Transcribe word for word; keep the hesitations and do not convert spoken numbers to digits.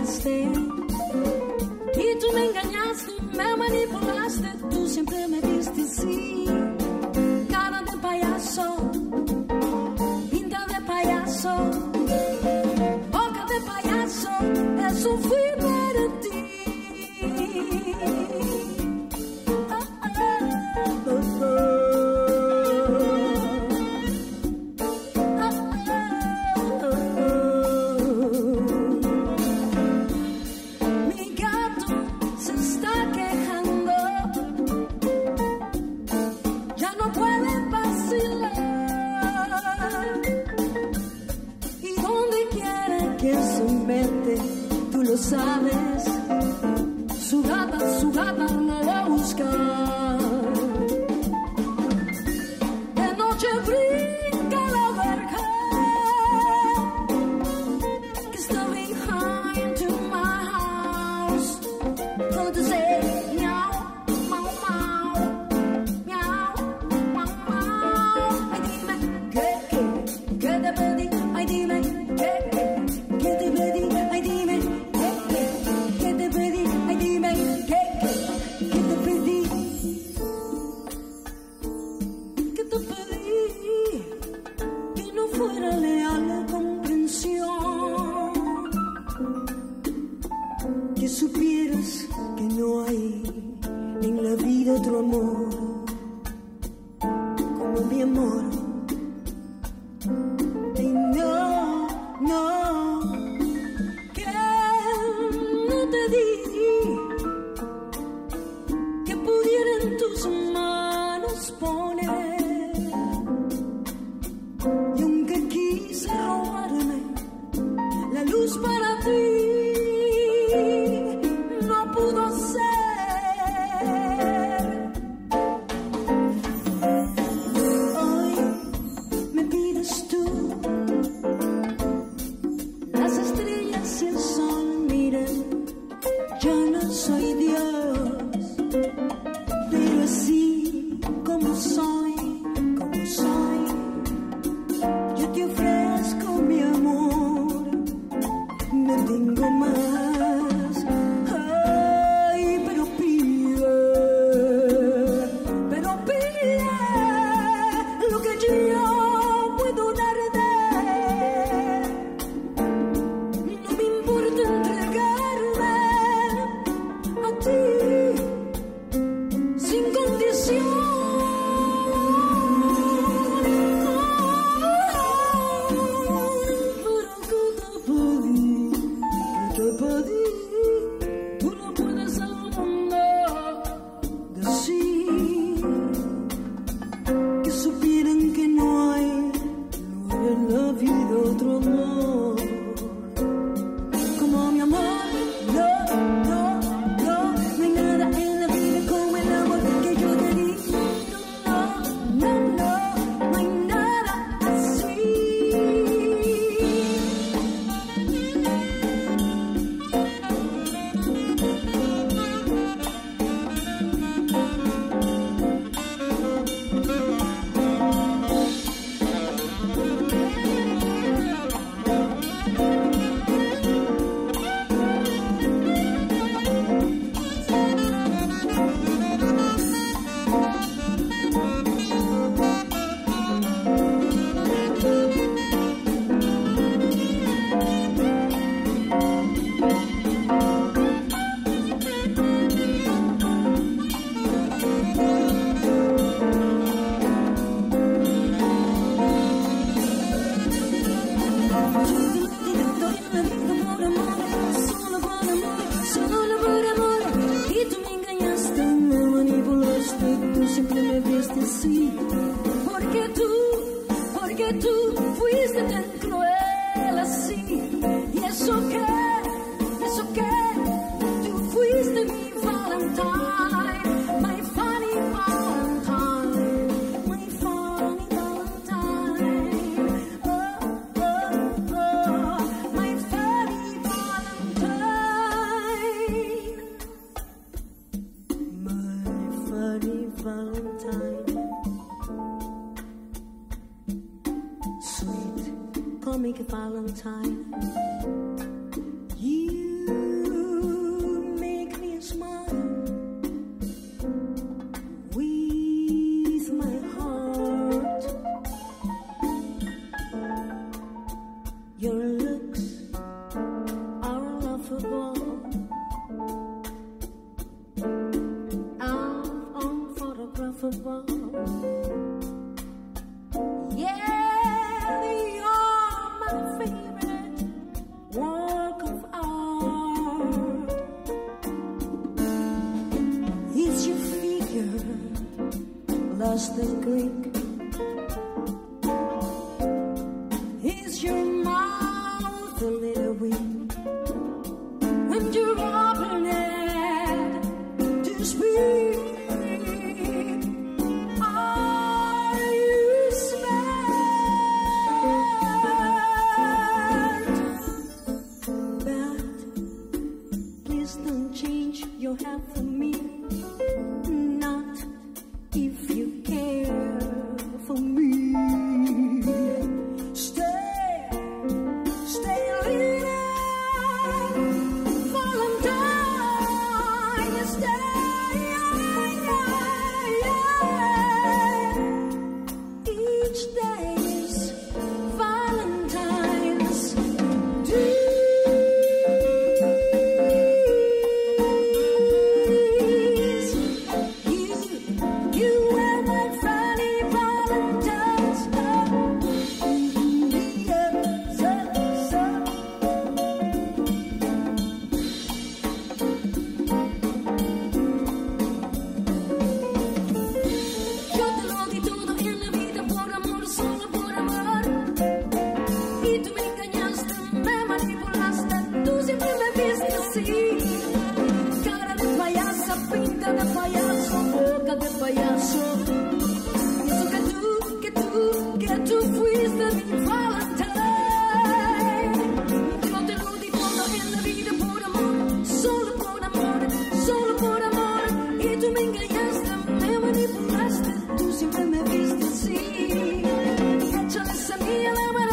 engañaste. Y tú me engañaste, me manipulaste, tú siempre me viste así. Cara de payaso, pinta de payaso, boca de payaso, eso fui para ti. Ah, ah, oh, oh. Tú lo sabes, su gata, su gata me va a buscar. De noche brinca la verja que está behind to my house. Don't say meow, mau, mau, meow, mau, mau. Ay, dime, ¿qué, qué, qué te pedí? Ay, dime, ¿qué, qué, qué te pedí? Ay, dime, ¿qué, qué, qué te pedí? Ay, dime, ¿qué, qué, qué te pedí? ¿Qué te pedí? Que no fuera leal la comprensión, que supieras que no hay en la vida otro amor como mi amor. Y no, no, que no te di, que pudiera en tus manos poner. Y aunque quise robarme la luz para ti, no pudo ser. Hoy me pides tú las estrellas y el sol, miren, yo no soy Dios, pero así como soy, como soy, yo te ofrezco mi amor, no tengo más. Ay, pero pide, pero pide lo que yo puedo darte. No me importa entregarme a ti sin condición. Pero que te pedí, que te pedí, tú no puedes al mundo decir que supieran que no hay, no hay en la vida otro amor como mi amor. No, no, no, no hay nada en la vida como el amor que yo te di. No, no, no, no hay nada así. Solo por amor, solo por amor. Y tú me engañaste, me manipulaste, tú siempre me viste así. Porque tú, porque tú fuiste tan cruel así. Y eso que, eso que, tú fuiste mi Valentine, my funny Valentine, my funny Valentine. Oh, oh, oh, my funny Valentine, my funny Valentine. Sweet comic Valentine, you devi Valentine. Ti volte lo di fondo en la vida por amor, solo por amor, solo por amor. Y tú me engañaste, me manipulaste, tú siempre me viste así. Y échale esa mía la